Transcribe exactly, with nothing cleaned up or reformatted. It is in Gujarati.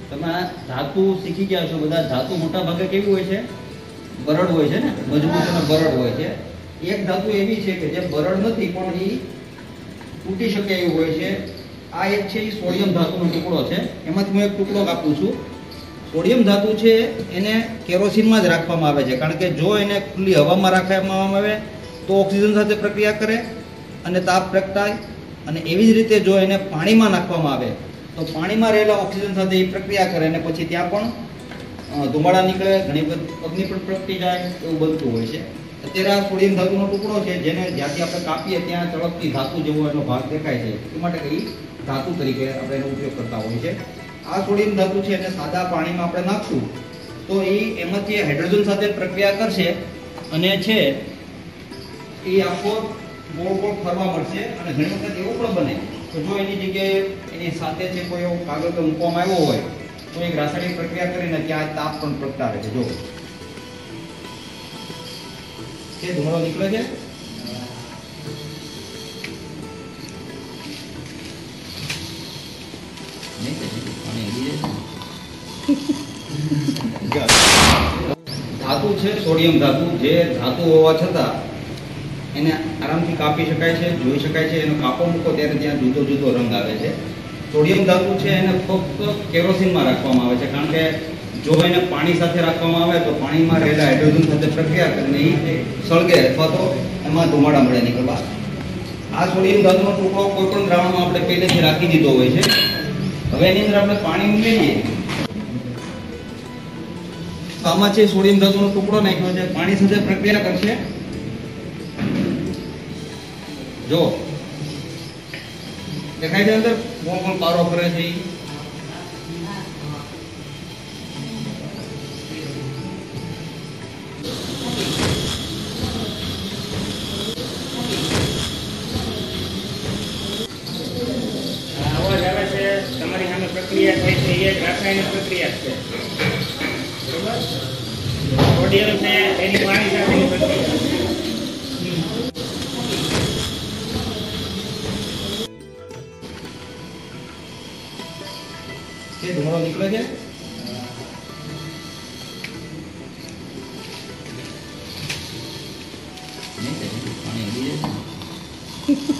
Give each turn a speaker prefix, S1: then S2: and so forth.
S1: તમે ધાતુ શીખી ગયા છો બધા. ધાતુ મોટા ભાગે કેવી હોય છે? બરડ હોય છે ને, મજબૂત અને બરડ હોય છે. એક ધાતુ એવી છે કે જે બરડ નથી પણ એ તૂટી શકે એવી હોય છે. આ એક છે એ સોડિયમ ધાતુનો ટુકડો છે. એમાંથી હું એક ટુકડો કાપું છું. સોડિયમ ધાતુ છે એને કેરોસીનમાં જ રાખવામાં આવે છે, કારણ કે જો એને ખુલ્લી હવામાં રાખવામાં આવે તો ઓક્સિજન સાથે પ્રક્રિયા કરે અને તાપ પ્રગટાય, અને એવી જ રીતે જો એને પાણીમાં નાખવામાં આવે તો પાણીમાં રહેલા ઓક્સિજન સાથે એ પ્રક્રિયા કરે અને પછી ત્યાં પણ ધુમાડા નીકળે, ઘણી બધી અગ્નિ પણ પ્રગટી જાય, એવું બનતું હોય છે. અત્યારે આ સોડિયમ ધાતુનો ટુકડો છે જેને જ્યાંથી આપણે કાપીએ ત્યાં ચળકતી ધાતુ જેવો એનો ભાગ દેખાય છે, એ માટે કઈ ધાતુ તરીકે આપણે એનો ઉપયોગ કરતા હોઈએ છીએ. આ સોડિયમ ધાતુ છે એને સાદા પાણીમાં આપણે નાખશું તો એ એમાંથી હાઇડ્રોજન સાથે પ્રક્રિયા કરશે અને છે એ આખો ગોળ ગોળ ફરવા મળશે. અને ઘણી વખત એવું પણ બને તો જો એની જગ્યાએ એની સાથે છે કોઈ એવો કાગળ મૂકવામાં આવ્યો હોય તો એક રાસાયણિક પ્રક્રિયા કરીને ત્યાં તાપ પણ પ્રગટાવે છે. જો કે ધુમાડો નીકળે છે. ધાતુ છે સોડિયમ ધાતુ, જે ધાતુ હોવા છતાં એને આરામથી કાપી શકાય છે, જોઈ શકાય છે. એનો કાપો મૂકો ત્યારે ત્યાં જુદો જુદો રંગ આવે છે. સોડિયમ ધાતુ છે એને ફક્ત કેરોસીનમાં રાખવામાં આવે છે, કારણ કે જો એને પાણી સાથે રાખવામાં આવે તો પાણીમાં રહેલા હાઇડ્રોજન સાથે પ્રક્રિયા કરીને એ સળગે અથવા તો એમાં ધુમાડા મળે નીકળવા. આ સોડિયમ ધાતુનો ટુકડો કોઈ પણ દ્રાવણમાં આપણે પહેલેથી રાખી દીધો હોય છે. હવે એની અંદર આપણે પાણી ઉમેરીએ તો આમાં છે સોડિયમ ધાતુનો ટુકડો નાખ્યો છે, પાણી સાથે પ્રક્રિયા કરશે. જો દેખાય છે અંદર કોણ કોણ પારો કરે છે.
S2: અવાજ આવે છે, તમારી સામે પ્રક્રિયા થાય છે, એ એક રાસાયણિક પ્રક્રિયા છે. બરોબર? સોડિયમ છે એની પાણી સાથેની પ્રક્રિયા.
S1: કે ધુમાડો નીકળે છે. પાણી